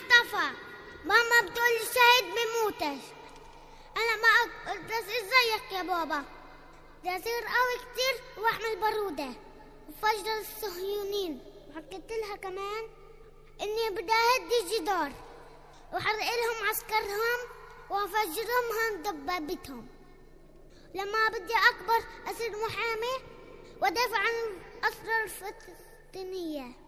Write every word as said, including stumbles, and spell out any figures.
مصطفى. ماما بتقول الشهيد بيموتش. أنا ما أقدر أصير زيك يا بابا، بدي أصير قوي كتير وأحمل بارودة وفجر الصهيونين. وحكيت لها كمان إني بدي أهدي الجدار وحرق لهم عسكرهم وأفجرهم دبابتهم. لما بدي أكبر أصير محامي وأدافع عن الأسرى الفلسطينية.